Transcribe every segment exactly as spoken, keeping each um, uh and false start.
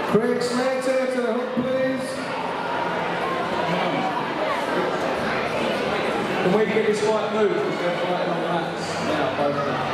Craig Slater to the hook, please. Can we get this fight moved? Because they're fighting on mats now, both of them.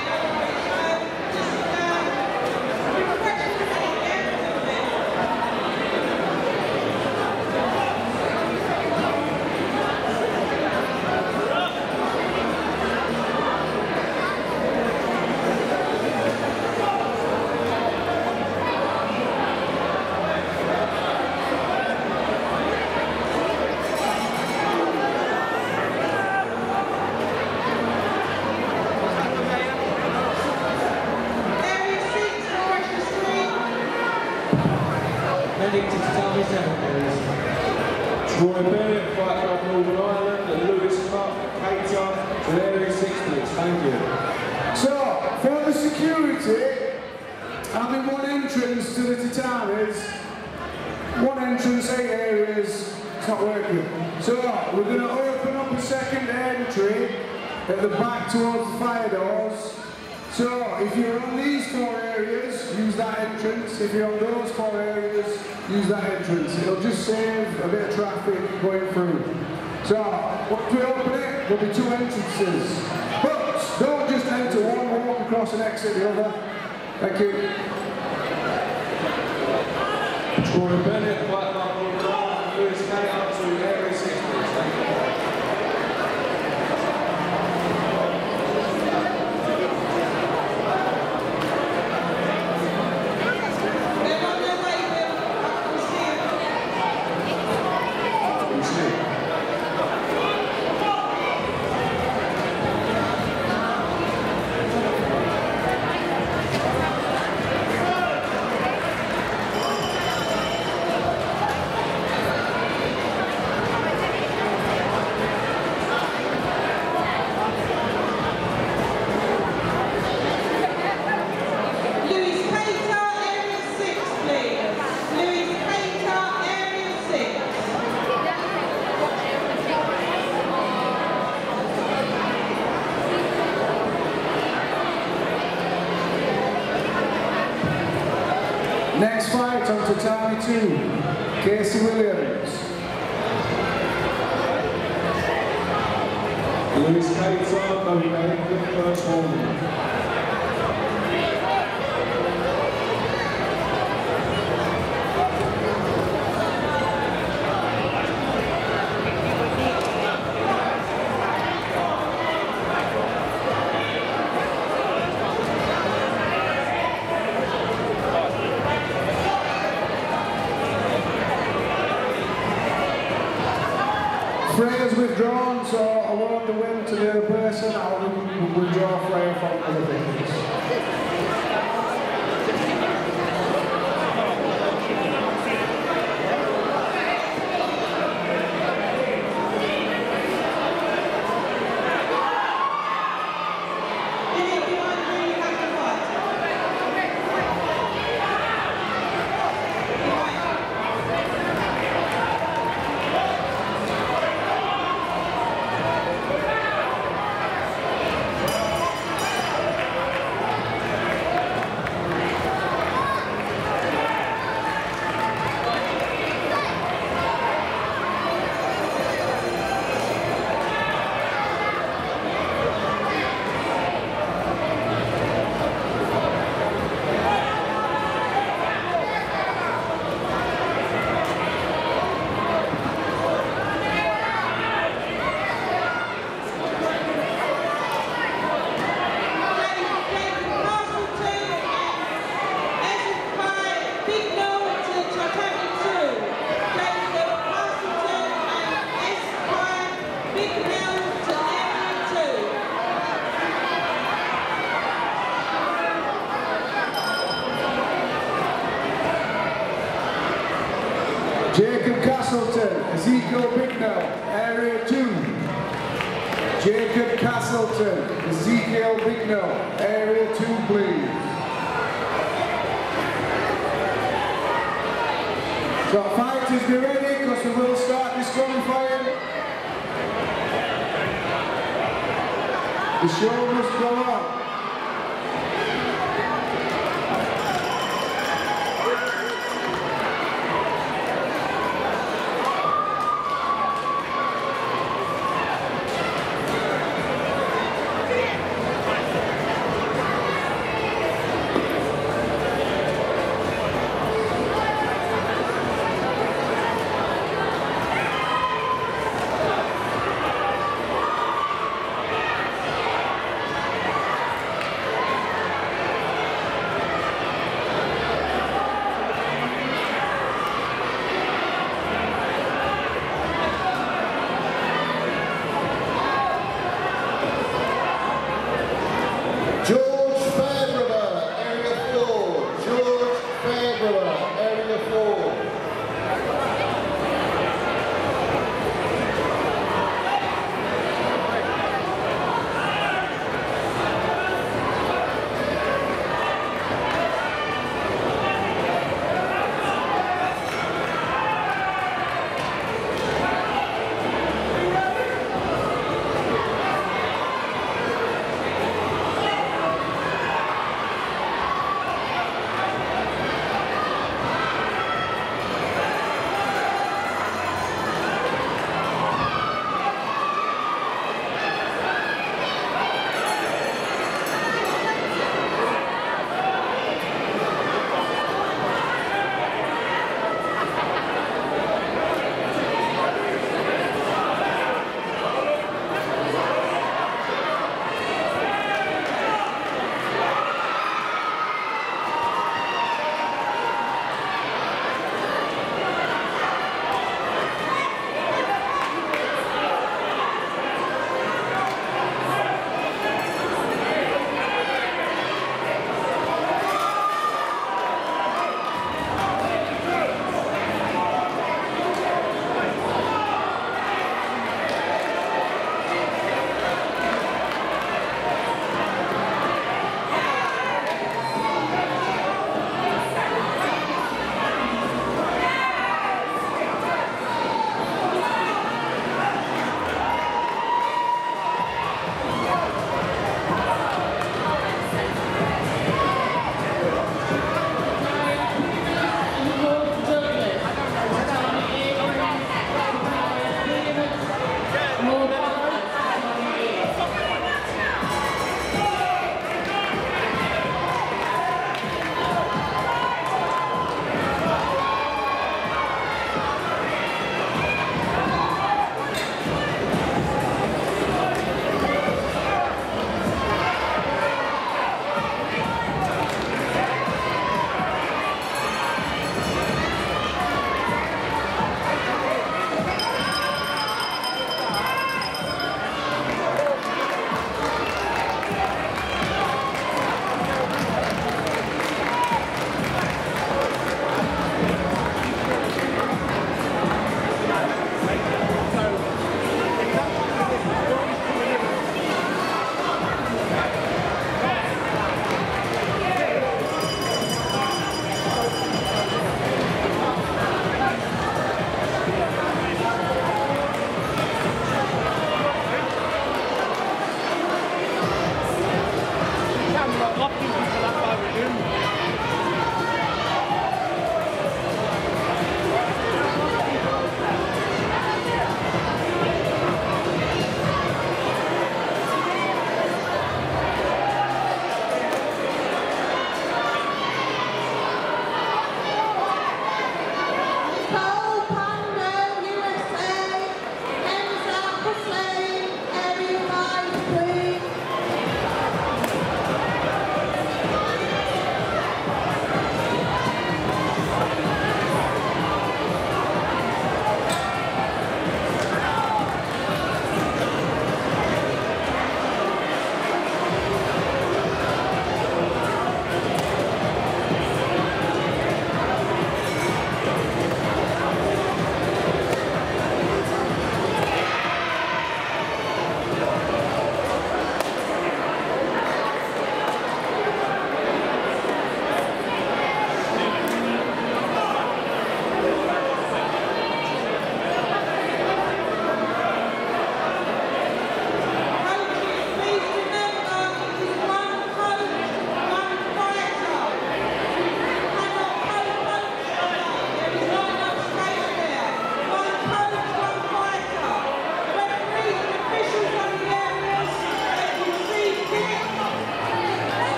Troy Bennett, Fight Club Northern Ireland, and Lewis Cup, Cater, to Area six, please. Thank you. So, for the security, having one entrance to the tatamis, one entrance, eight areas, it's not working. So, we're going to open up a second entry at the back towards the fire doors. So, if you're on these four areas, use that entrance. If you're on those four areas, use that entrance. It'll just save a bit of traffic going through. So, once we open it, there'll be two entrances. But don't just enter one, walk across and exit the other. Thank you. Troy Bennett, Fight Club Northern Ireland, Lewis Cater, to Area six, please. Thank you. Next fight on tatami two, Casey Williams. Lewis Cater, dominating the first one. Freya's withdrawn, so I want the win to the other person. I'll withdraw Freya from other things. Jacob Castleton, Ezekiel Bicknell, Area two. Jacob Castleton, Ezekiel Bicknell, Area two, please. So fighters, be ready, because we will start disqualifying. The show must go on.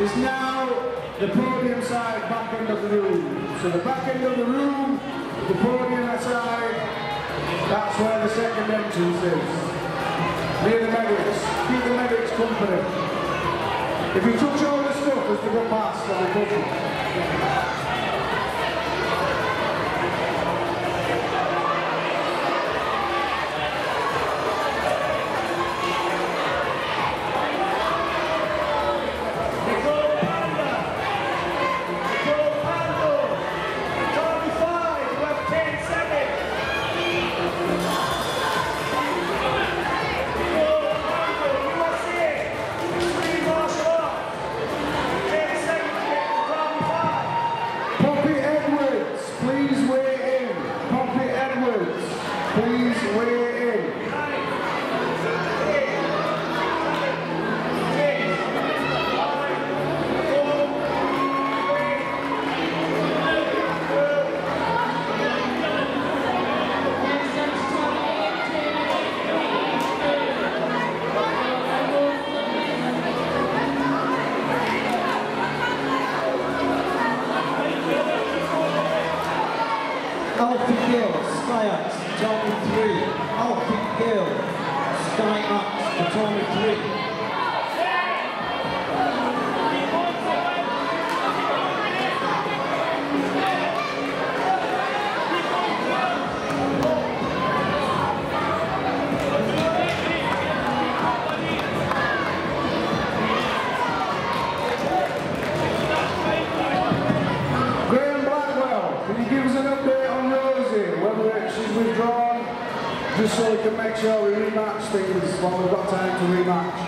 is now the podium side, back end of the room. So the back end of the room, the podium side, that's where the second entrance is. Near the medics. Keep the medics company. If you touch all the stuff as they go past, they'll be good. Alfie Gill, Sky Ups, Tommy three. Alfie Gill, Sky Ups, Tommy three. Just so we can make sure we rematch things while we've got time to rematch.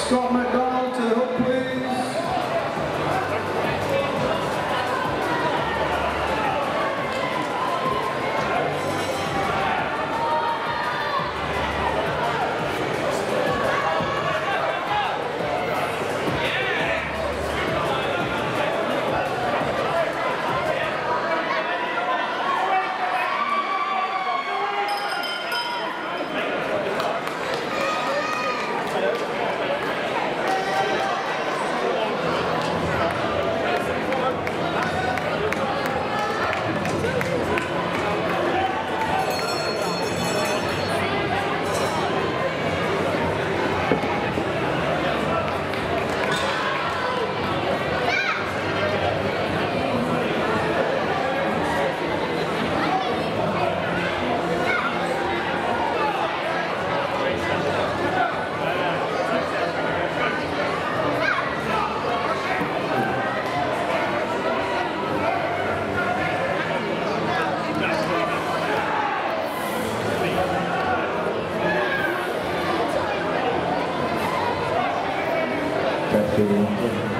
Scott McDonald to the hook, please. Grazie.